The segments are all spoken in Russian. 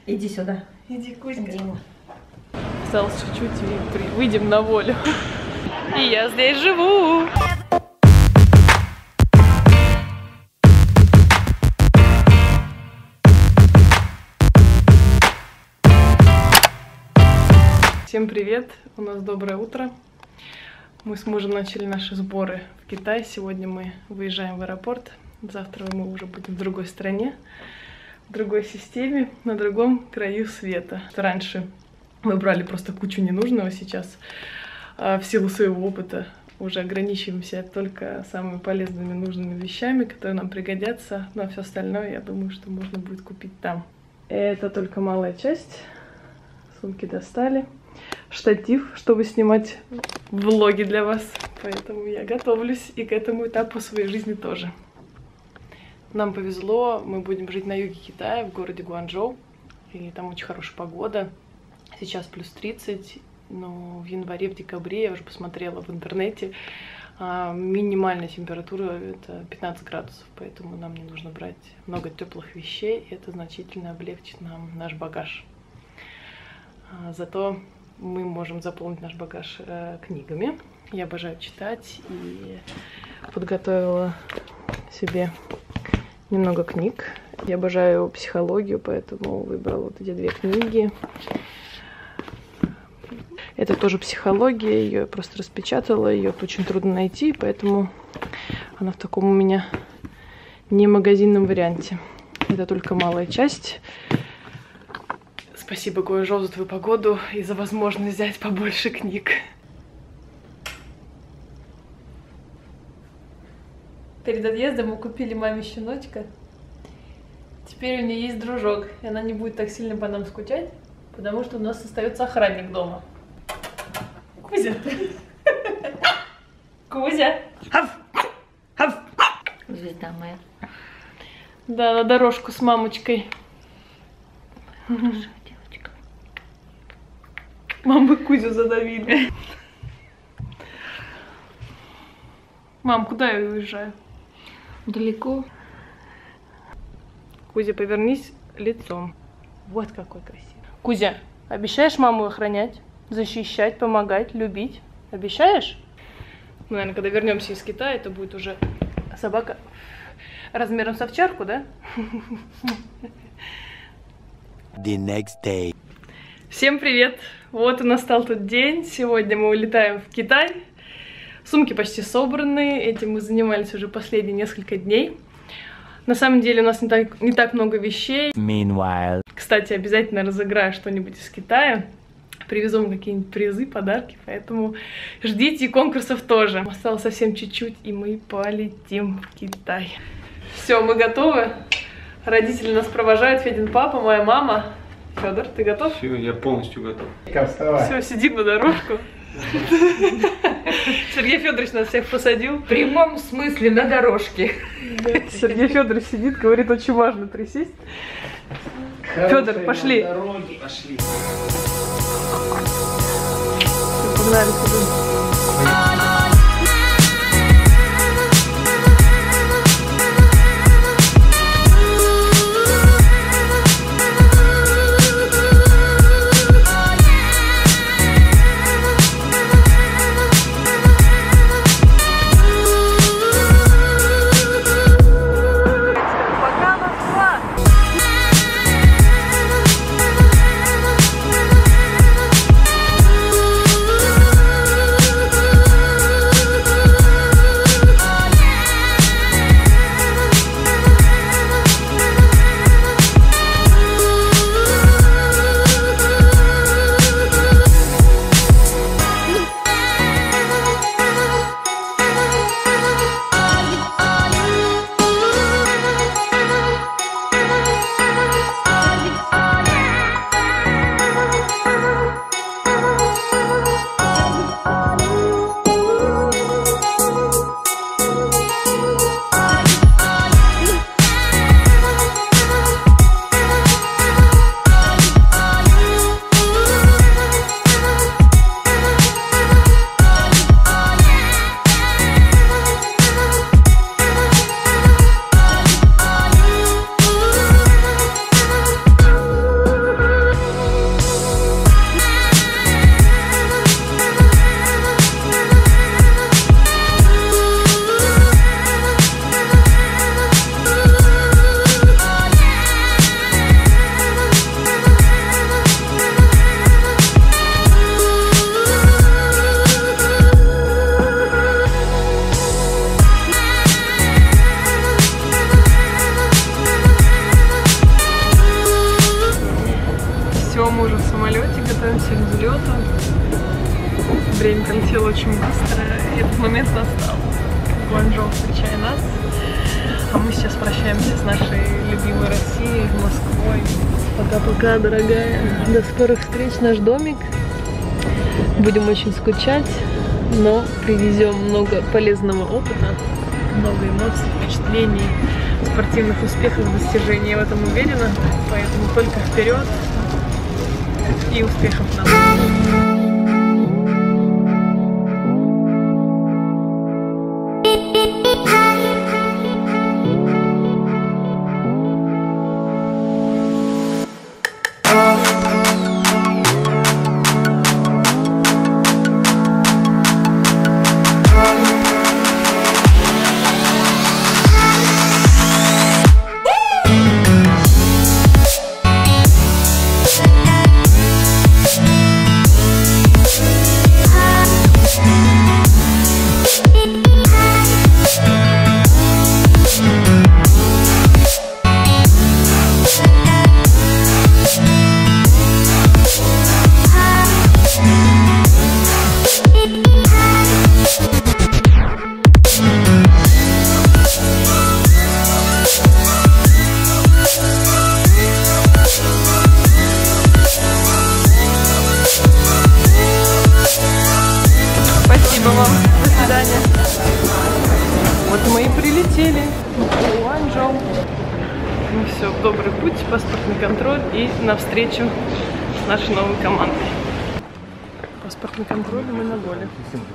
Иди сюда. Иди, Кузька. Дима. Осталось чуть-чуть и выйдем на волю. И я здесь живу. Всем привет! У нас доброе утро. Мы с мужем начали наши сборы в Китай. Сегодня мы выезжаем в аэропорт. Завтра мы уже будем в другой стране, в другой системе, на другом краю света. Раньше мы брали просто кучу ненужного, сейчас в силу своего опыта уже ограничиваемся только самыми полезными, нужными вещами, которые нам пригодятся. Ну а все остальное, я думаю, что можно будет купить там. Это только малая часть. Сумки достали. Штатив, чтобы снимать влоги для вас. Поэтому я готовлюсь и к этому этапу своей жизни тоже. Нам повезло, мы будем жить на юге Китая, в городе Гуанчжоу. И там очень хорошая погода. Сейчас плюс 30, но в январе, в декабре, я уже посмотрела в интернете, минимальная температура это 15 градусов. Поэтому нам не нужно брать много теплых вещей. Это значительно облегчит нам наш багаж. Зато мы можем заполнить наш багаж книгами. Я обожаю читать и подготовила себе немного книг. Я обожаю психологию, поэтому выбрала вот эти две книги. Это тоже психология, ее я просто распечатала, ее очень трудно найти, поэтому она в таком у меня не магазинном варианте. Это только малая часть. Спасибо, Гуанчжоу, за твою погоду и за возможность взять побольше книг. Перед отъездом мы купили маме щеночка. Теперь у нее есть дружок, и она не будет так сильно по нам скучать, потому что у нас остается охранник дома. Кузя! Кузя! Звезда моя. Да, на дорожку с мамочкой. Мам, вы Кузю задавили. Мам, куда я уезжаю? Далеко. Кузя, повернись лицом. Вот какой красивый. Кузя, обещаешь маму охранять, защищать, помогать, любить? Обещаешь? Ну, наверное, когда вернемся из Китая, это будет уже собака размером с овчарку, да? The next day. Всем привет! Вот и настал тот день. Сегодня мы улетаем в Китай. Сумки почти собраны. Этим мы занимались уже последние несколько дней. На самом деле у нас не так много вещей. Meanwhile. Кстати, обязательно разыграю что-нибудь из Китая. Привезу вам какие-нибудь призы, подарки. Поэтому ждите конкурсов тоже. Осталось совсем чуть-чуть, и мы полетим в Китай. Все, мы готовы. Родители нас провожают. Федин папа, моя мама. Федор, ты готов? Все, я полностью готов. Все, сидим на дорожку. Сергей Федорович нас всех посадил. В прямом смысле на дорожке. Да. Сергей Федорович сидит, говорит, очень важно присесть. Федор, пошли. Пошли. Погнали сюда. Все, мы уже в самолете, готовимся к взлету. Время пролетело очень быстро, и этот момент настал. Гуанчжоу встречает нас. А мы сейчас прощаемся с нашей любимой Россией, Москвой. Пока-пока, дорогая. До скорых встреч, наш домик. Будем очень скучать, но привезем много полезного опыта, много эмоций, впечатлений, спортивных успехов, достижений. Я в этом уверена. Поэтому только вперед и успехов нам. Спасибо вам. До свидания. Вот мы и прилетели в Гуанчжоу. Ну все, в добрый путь, паспортный контроль и навстречу с нашей новой командой. Паспортный контроль, и мы на голе.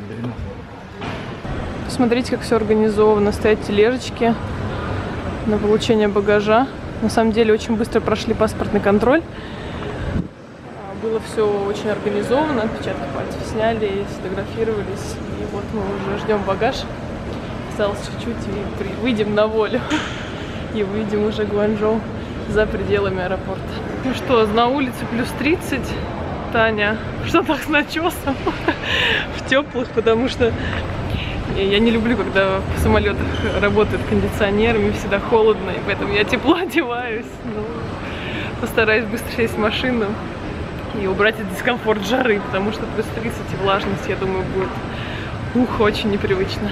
Посмотрите, как все организовано. Стоят тележечки на получение багажа. На самом деле очень быстро прошли паспортный контроль. Было все очень организовано, отпечатки пальцев сняли, сфотографировались. И вот мы уже ждем багаж. Осталось чуть-чуть и выйдем на волю. И выйдем уже Гуанчжоу за пределами аэропорта. Ну что, на улице плюс 30, Таня в штанах с начесом, в теплых, потому что я не люблю, когда в самолетах работает кондиционер, мне всегда холодно, и поэтому я тепло одеваюсь. Но постараюсь быстро сесть в машину и убрать этот дискомфорт жары, потому что плюс 30 и влажность, я думаю, будет очень непривычно.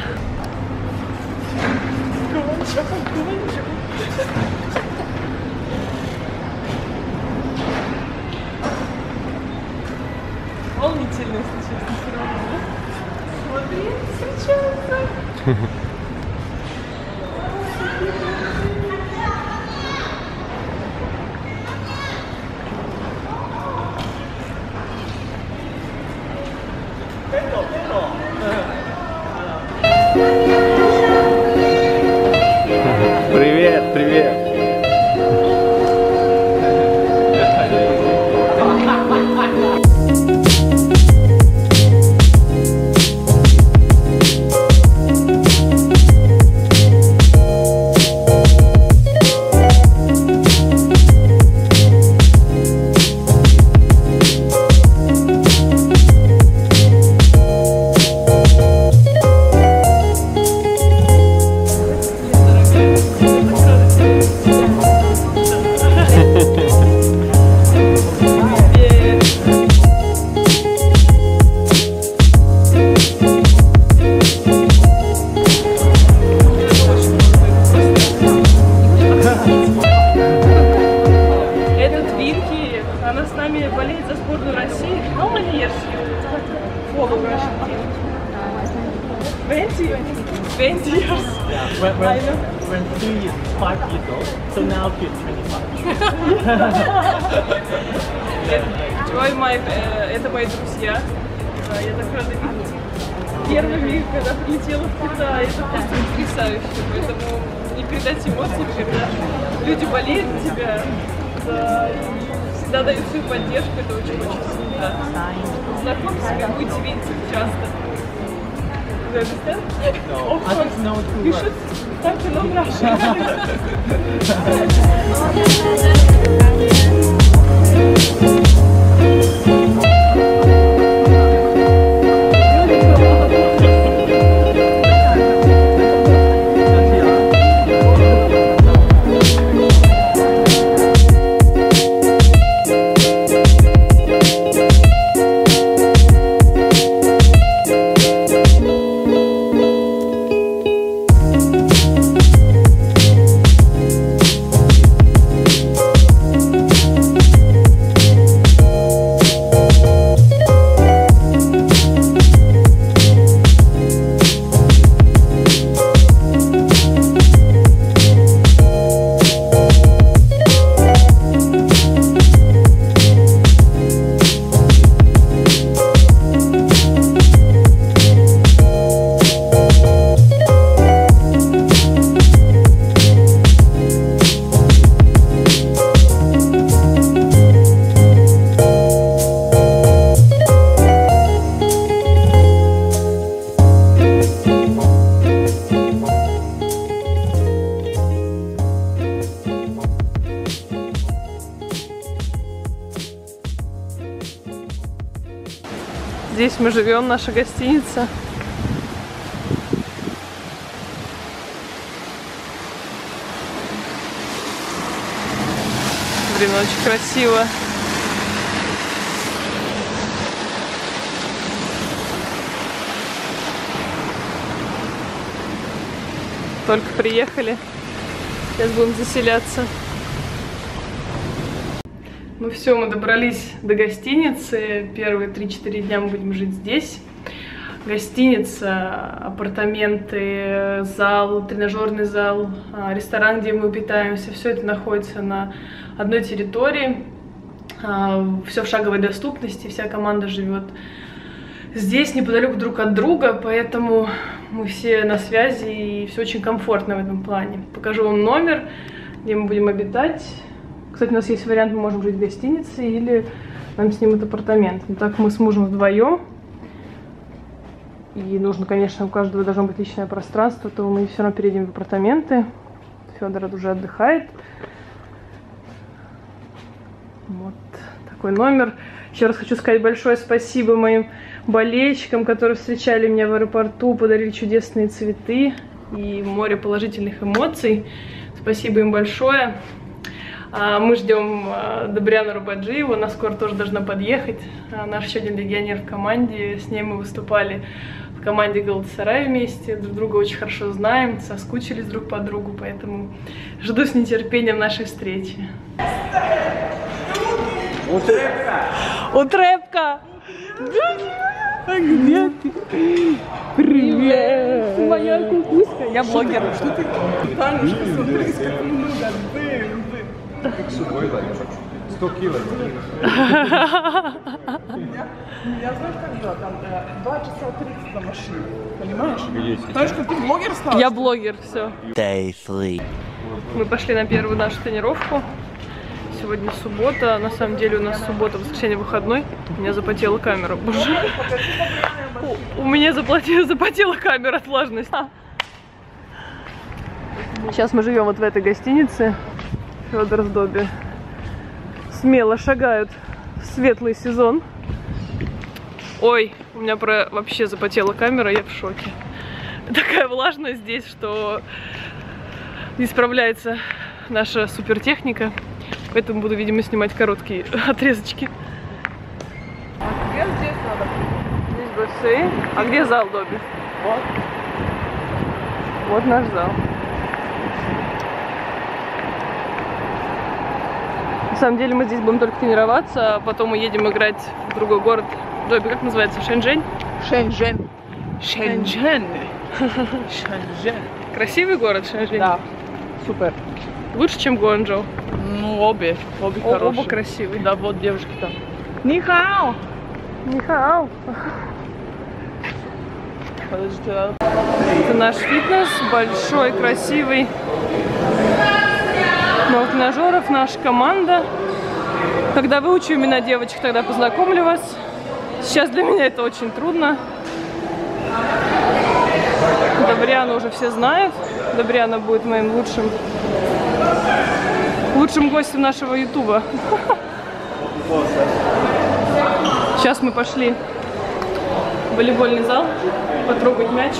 Волнительно, если честно, все равно. Смотри, встречаются. Привет, привет. Она с нами болеет за сборную России. How many years follow Russian team? 20? 20 years. Yeah, when 3 is 5 years old, so now she's 25. Это мои друзья. Я так рада видеть. Первыми, когда прилетела в Китай, это просто потрясающе. Поэтому не передать эмоции, когда люди болеют за тебя, всегда дают свою поддержку, это очень-очень сильно. Знакомься, как будете видеться часто. You understand? No, Of I course. just know 2 You words. should start to learn Russian. Здесь мы живем, наша гостиница. Блин, очень красиво. Только приехали. Сейчас будем заселяться. Ну все, мы добрались до гостиницы. Первые 3-4 дня мы будем жить здесь. Гостиница, апартаменты, зал, тренажерный зал, ресторан, где мы питаемся. Все это находится на одной территории. Все в шаговой доступности. Вся команда живет здесь, неподалеку друг от друга. Поэтому мы все на связи и все очень комфортно в этом плане. Покажу вам номер, где мы будем обитать. Кстати, у нас есть вариант, мы можем жить в гостинице или нам снимут апартамент. Но так мы с мужем вдвоем. И нужно, конечно, у каждого должно быть личное пространство, то мы все равно перейдем в апартаменты. Федор уже отдыхает. Вот такой номер. Еще раз хочу сказать большое спасибо моим болельщикам, которые встречали меня в аэропорту, подарили чудесные цветы и море положительных эмоций. Спасибо им большое. Мы ждем Добряну Рубаджиеву, она скоро тоже должна подъехать. Наш еще один легионер в команде, с ней мы выступали в команде Галатасарай вместе, друг друга очень хорошо знаем, соскучились друг по другу, поэтому жду с нетерпением нашей встречи. Утрепка! Где ты? Привет! Моя кукуська, я блогер. Что ты? Танюшка, смотри, сколько много. Как сухой, 100 кило. Я знаешь, как делать? Там 2 часа 30 на машине. Понимаешь? Танюшка, ты блогер стал? Я блогер, все. Day 3. Мы пошли на первую нашу тренировку. Сегодня суббота. На самом деле у нас суббота, воскресенье, выходной. У меня запотела камера. Боже. У меня запотела камера от влажности. Сейчас мы живем вот в этой гостинице. Федор с Добби смело шагают в светлый сезон. Ой, у меня вообще запотела камера, я в шоке. Такая влажность здесь, что не справляется наша супертехника. Поэтому буду, видимо, снимать короткие отрезочки. А где здесь надо? Здесь бассейн. А где зал, Добби? Вот. Вот наш зал. На самом деле мы здесь будем только тренироваться, а потом мы едем играть в другой город. Добби, как называется? Шэньчжэнь? Шэньчжэнь. Шэньчжэнь. Шэньчжэнь. Красивый город Шэньчжэнь? Да, супер. Лучше, чем Гуанчжоу? Ну, обе хорошие. Оба красивые. Да, вот девушки там. Нихао! Нихао! Подождите, это наш фитнес, большой, красивый. Много тренажеров, наша команда. Когда выучу имена девочек, тогда познакомлю вас. Сейчас для меня это очень трудно. Добряну уже все знают. Добряна будет моим лучшим гостем нашего ютуба. Сейчас мы пошли в волейбольный зал потрогать мяч.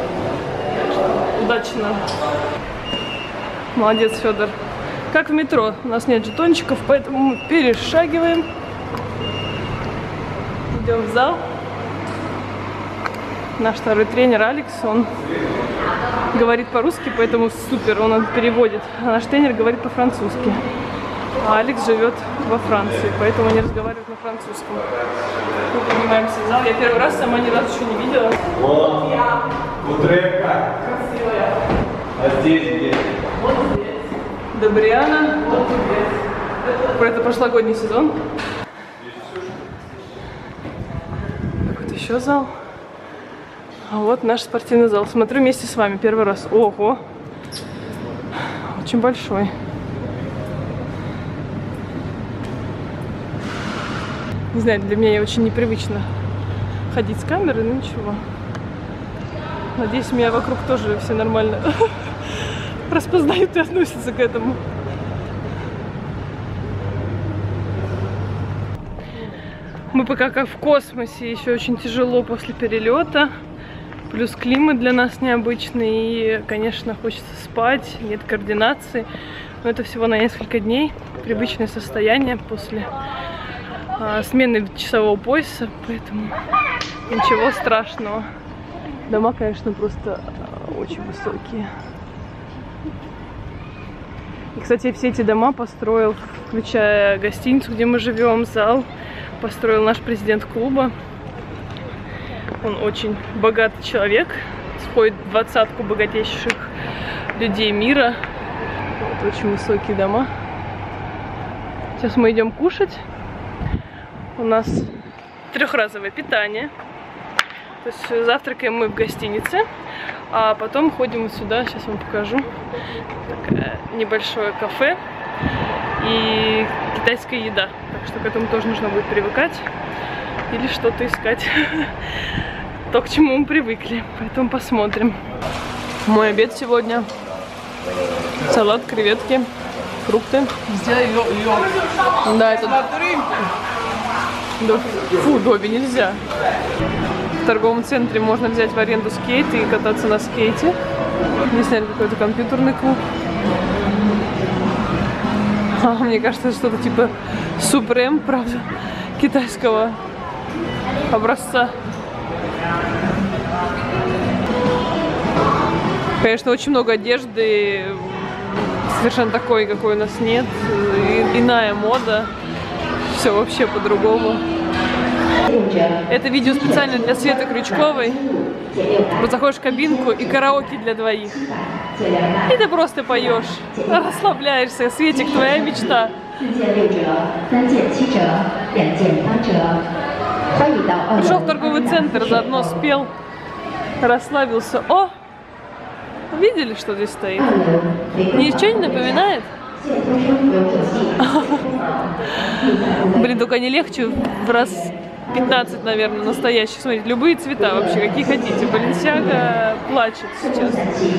Удачно. Молодец, Федор. Как в метро. У нас нет жетончиков, поэтому мы перешагиваем. Идем в зал. Наш второй тренер Алекс, он говорит по-русски, поэтому супер, он переводит. А наш тренер говорит по-французски. А Алекс живет во Франции, поэтому они разговаривают на французском. Мы поднимаемся в зал. Я первый раз сама ни разу еще не видела. Вот. Утрепка. Красивая. А здесь где? Вот здесь. Добряна. Вот здесь. Это прошлогодний сезон. Какой-то еще зал. А вот наш спортивный зал. Смотрю вместе с вами первый раз. Ого! Очень большой. Не знаю, для меня очень непривычно ходить с камерой, но ничего. Надеюсь, меня вокруг тоже все нормально распознают и относятся к этому. Мы пока как в космосе, еще очень тяжело после перелета. Плюс климат для нас необычный. И, конечно, хочется спать, нет координации. Но это всего на несколько дней. Привычное состояние после смены часового пояса. Поэтому ничего страшного. Дома, конечно, просто очень высокие. И, кстати, все эти дома построил, включая гостиницу, где мы живем, зал, построил наш президент клуба. Он очень богатый человек, входит в 20-ку богатейших людей мира. Вот, очень высокие дома. Сейчас мы идем кушать. У нас трехразовое питание. То есть завтракаем мы в гостинице, а потом ходим вот сюда, сейчас вам покажу. Такое небольшое кафе и китайская еда. Так что к этому тоже нужно будет привыкать или что-то искать. То, к чему мы привыкли. Поэтому посмотрим. Мой обед сегодня. Салат, креветки, фрукты. Сделай лёд. Да, это... Фу, Добби, нельзя. В торговом центре можно взять в аренду скейт и кататься на скейте. Не сняли какой-то компьютерный клуб. Мне кажется, это что-то типа Supreme, правда, китайского образца. Конечно, очень много одежды, совершенно такой, какой у нас нет. Иная мода. Все вообще по-другому. Это видео специально для Светы Крючковой. Вот заходишь в кабинку и караоке для двоих. И ты просто поешь, расслабляешься. Светик, твоя мечта. Пришел в торговый центр, заодно спел, расслабился. О! Видели, что здесь стоит? Ничего не напоминает? Блин, только не легче в раз 15, наверное, настоящих. Смотрите, любые цвета вообще, какие хотите. Баленсиага плачет сейчас.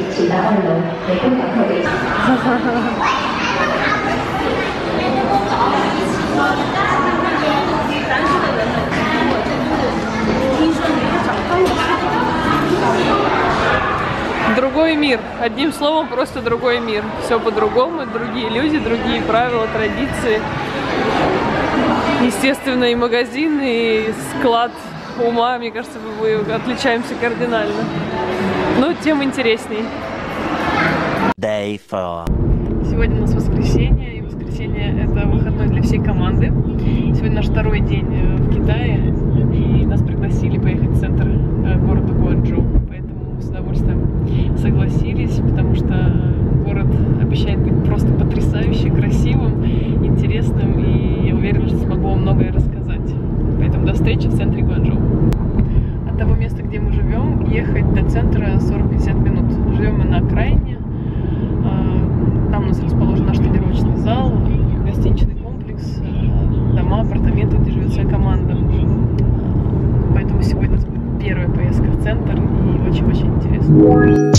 Другой мир. Одним словом, просто другой мир. Все по-другому, другие люди, другие правила, традиции. Естественно, и магазин, и склад ума, мне кажется, мы отличаемся кардинально. Но тем интересней. Day 4. Сегодня у нас воскресенье, и воскресенье это выходной для всей команды. Сегодня наш второй день в Китае, и нас пригласили поехать в центр города Гуанчжоу. Поэтому мы с удовольствием согласились, потому что город обещает быть просто потрясающе красивым, интересным, и я уверена, что смогу вам многое рассказать. Поэтому до встречи в центре Гуанчжоу. От того места, где мы живем, ехать до центра 40-50 минут. Живем мы на окраине. Там у нас расположен наш тренировочный зал, гостиничный комплекс, дома, апартаменты, где живет вся команда. Поэтому сегодня у нас будет первая поездка в центр, и очень-очень интересно.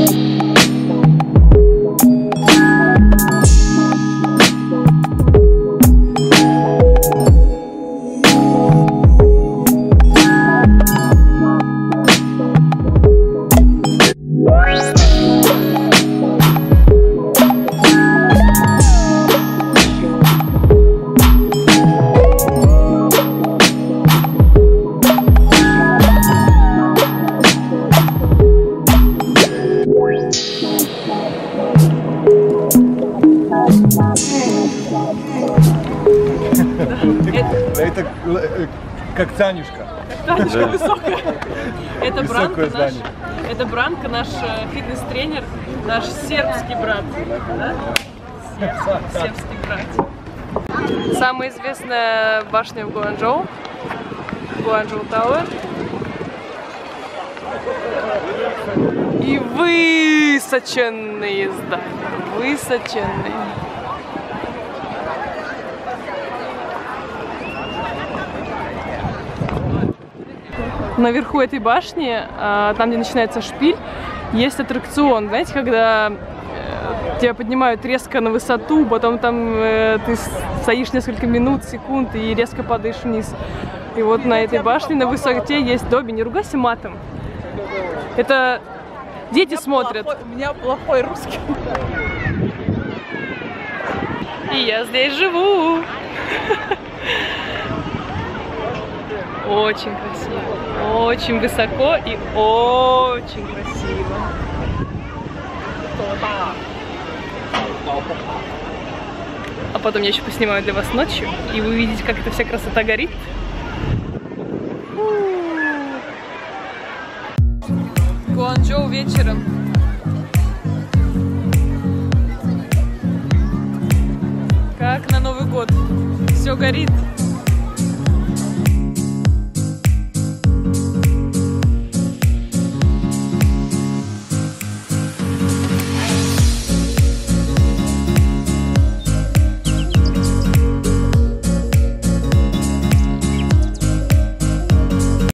Это как Танюшка. Танюшка высокая. Это Высокое Бранко, здание. это Бранко, наш фитнес-тренер, наш сербский брат. Да? Сербский брат. Самая известная башня в Гуанчжоу. Гуанчжоу Тауэр. И высоченные здания. Высоченные. Наверху этой башни, там, где начинается шпиль, есть аттракцион. Знаете, когда тебя поднимают резко на высоту, потом там ты стоишь несколько минут, секунд и резко падаешь вниз. И вот на этой башне на высоте есть Добби. Не ругайся матом. Это дети смотрят. У меня плохой русский. И я здесь живу. Очень красиво. Очень высоко и очень красиво. А потом я еще поснимаю для вас ночью, и вы увидите, как эта вся красота горит. Гуанчжоу вечером. Как на Новый год. Все горит.